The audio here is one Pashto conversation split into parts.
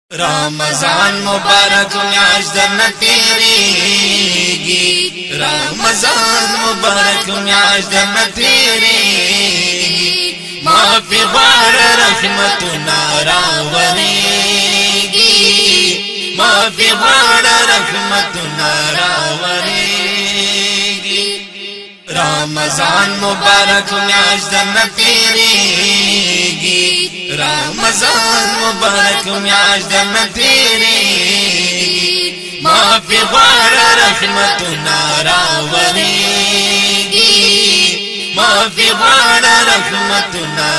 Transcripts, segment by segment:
रमजान मुबारक म्याज दर तेरेगी, रमजान मुबारक म्याज दर तेरेगी। माफी बार रहमत नारावरेगी, माफी बार रहमत नारावरेगी। रमजान मुबारक म्याज दर तेरेगी, रमजान मुबारक म्याज दर तेरेगी। माफी बार रहमत नारावरेगी, माफी बार रहमत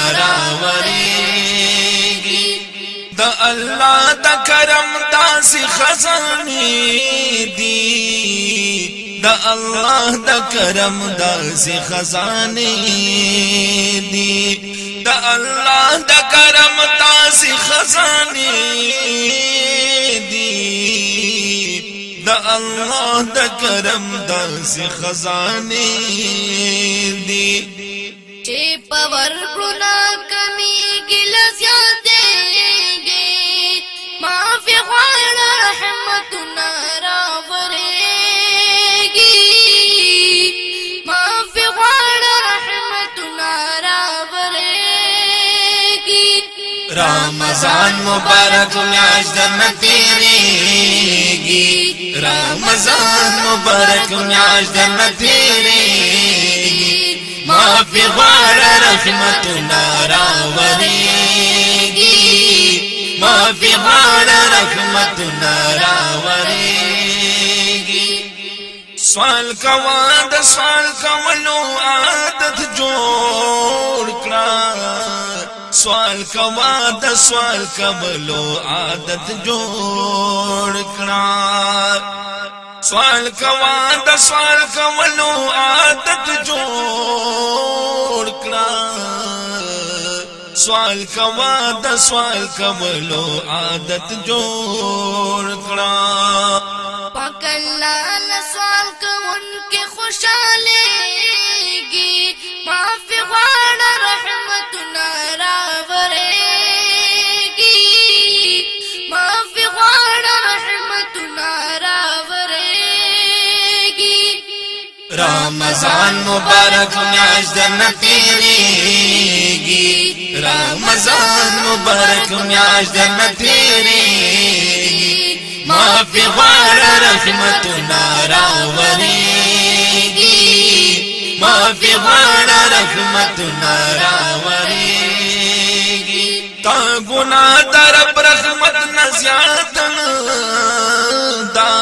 नारावरेगी। द अल्लाह द करम दासी खजाने दी, द अल्लाह द करम दासी खजाने दी, द अल्लाह द करम दासी खजाने दी, द अल्लाह द करम दासी खजाने दी। चे पवर गुना कमी गिला देंगे, माफी ख्वाड़ा रहमत नारावरेगी, माफी ख्वाड़ा रहमत नारावरेगी। रमजान मुबारक म्याज दर तेरेगी, रमजान मुबारक म्याज दर तेरेगी। माफी बार रहमत नारावरेगी, माफी बार रहमत नारावरेगी। सवाल कवाद सवाल कवलो आदत जोड़ करा, सवाल कवाद सवाल कवलो आदत जोड़ करा। सवाल कवाद सवाल कवलो आदत जोड़ करा, सवाल कवाद सवाल कवलो आदत जोड़ करा। पकल्ला सवाल का उनके खुशालेगी, माफी ख्वाड़ा रहमत नारावरेगी, माफी ख्वाड़ा रहमत नारावरेगी। रमजान मुबारक म्याज दर तेरेगी, रमजान मुबारक म्याज दर तेरेगी। माफी बार रहमत नारावरेगी, माफी बार रहमत नारावरेगी। ता गुना दरब रहमत न ज़्यादन दा,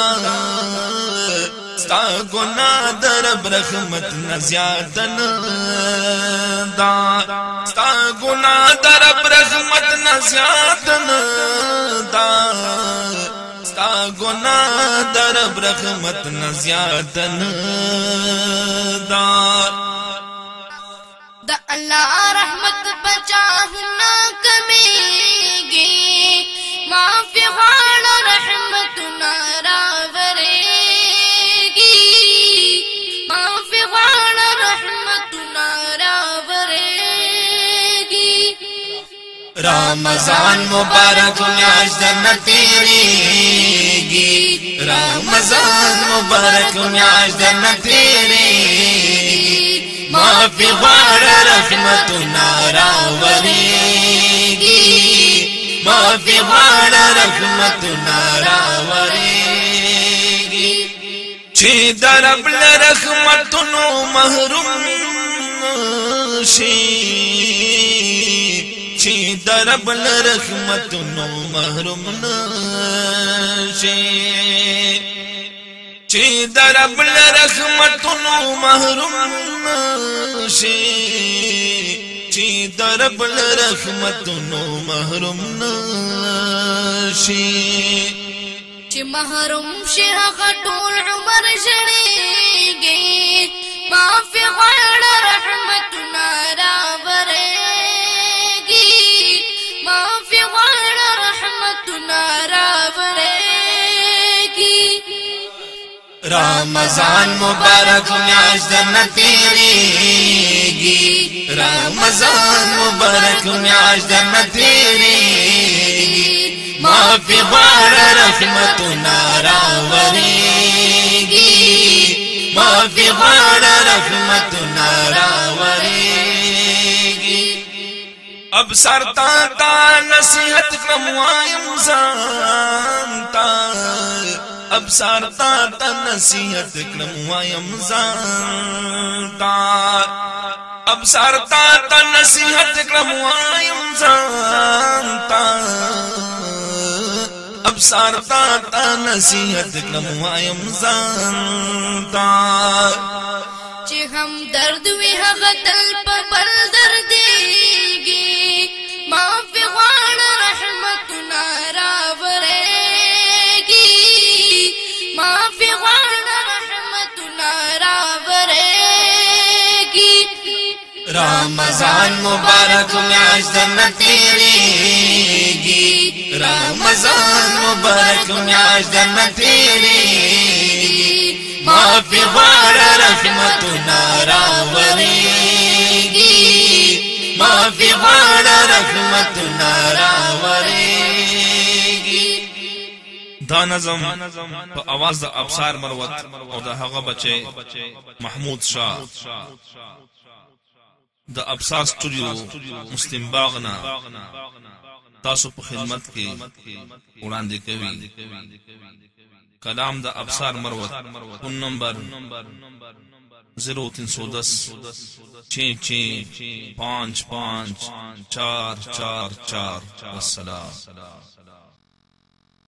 ता गुना दरब रहमत न ज़्यादन दा, ता गुना दरब रहमत न ज़्यादन दा, ता गुना दरब रहमत न ज़्यादन दा। द अल्लाह रहमत बचाहु ना कमेगी, माफी ख्वाड़ा रहमत नारावरेगी, माफी ख्वाड़ा रहमत नारावरेगी। रमजान मुबारक म्याज दर तेरेगी, रमजान मुबारक म्याज दर तेरेगी। माफी बार रहमत नारावरेगी, माफी बार रहमत नारावरेगी। छे दरबल रहमत नो महरूम शी, छे दरबल रहमत नो महरूम नशे, छे दरबल रहमत नो महरूम नशे, छे दरबल रहमत नो महरूम नशे। चे महरूम शेह खटूल उमर जड़ेगे, माफी ख्वाड़ा रहमत नारावरेगी, माफी ख्वाड़ा रहमत नारावरेगी। रमजान मुबारक म्याज दर तेरेगी, रमजान मुबारक म्याज दर तेरेगी। معافی غواړه رحمتونه راورېږي معافی غواړه رحمتونه راورېږي ابصار تا نصیحت کړم وایم ځان ته ابصار تا نصیحت کړم وایم ځان ته ابصار تا نصیحت کړم وایم ځان ته ابصار تا نصیحت کړم وایم ځان ته چې هم درد وي هغه تل په بل دردېږي معافي غواړه رحمتونه راورېږي معافي غواړه رحمتونه راورېږي رمضان مبارک میاشت نه تیریږي رمضان مبارک میاشت نه تیریږي معافی غواړه رحمتونه راورېږي معافی غواړه رحمتونه راورېږي دا نظم په आवाज د ابصار مروت او د هغه بچي محمود شاه د ابصار سټوډیو مسلم باغنا تاسو په خدمت کې وړاندې کوي کلام د ابصار مروت فون نمبر 0310 66 55 444 والسلام